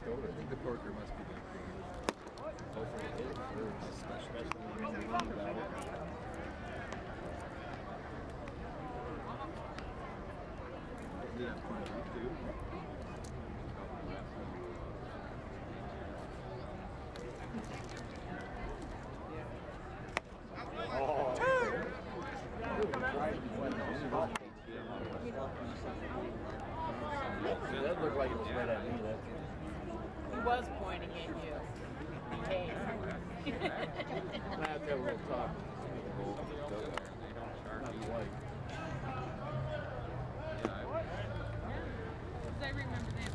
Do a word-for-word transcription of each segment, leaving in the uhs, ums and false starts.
coat. I think the Porker must be like hopefully it is for special. Did that point out too? Oh. That looked like it was right at me. That He was pointing at you. Hey. I have to have a little talk. Not white. I remember that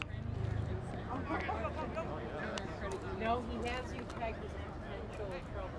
from No, he has you tagged as potential trouble.